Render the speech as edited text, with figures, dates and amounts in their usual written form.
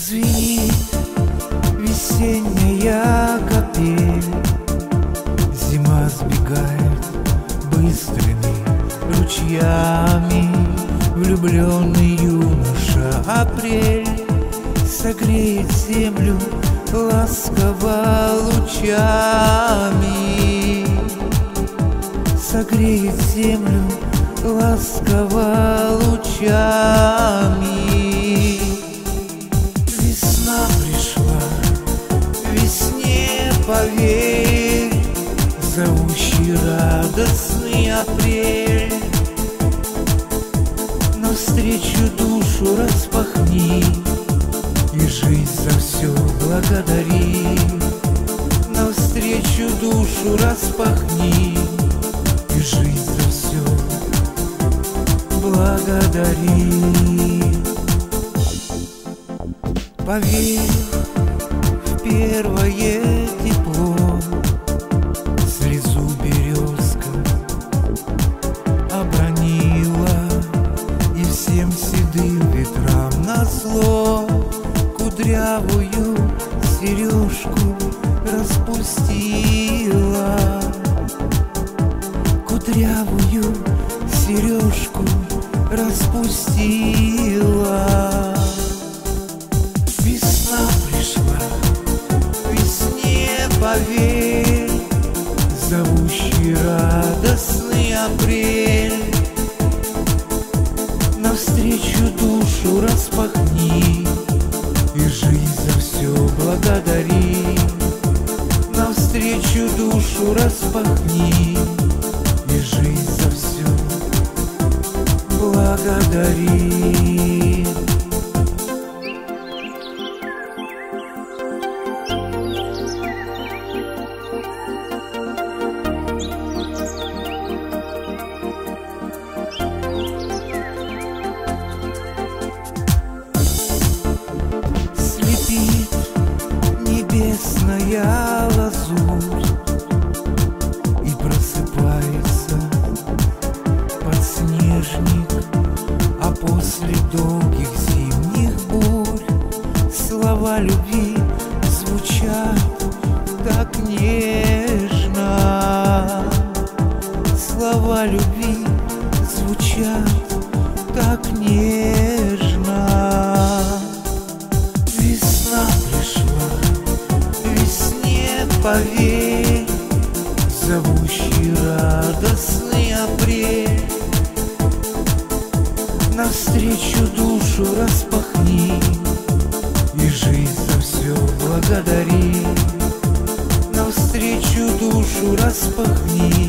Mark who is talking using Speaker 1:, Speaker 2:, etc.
Speaker 1: Звенит весенняя капель, зима сбегает быстрыми ручьями. Влюбленный юноша апрель согреет землю ласково лучами, согреет землю ласково лучами. Весна пришла, весне поверь, зовущий радостный апрель. Навстречу душу распахни и жизнь за все благодари. Навстречу душу распахни и жизнь за все благодари. Поверь в первое тепло, слезу березка обронила, и всем седым ветрам назло кудрявую сережку распустила, кудрявую сережку распустила. Весна пришла, весне поверь, зовущий радостный апрель. Навстречу душу распахни и жизнь за все благодари. Навстречу душу распахни и жизнь за все благодари. Слепит небесная лазурь и просыпается подснежник, а после долгих зимних бурь слова любви звучат так нежно. Слова любви звучат так нежно. Весна пришла, весне поверь, зовущий радостный апрель. Навстречу душу распахни и жизнь за все благодари. Навстречу душу распахни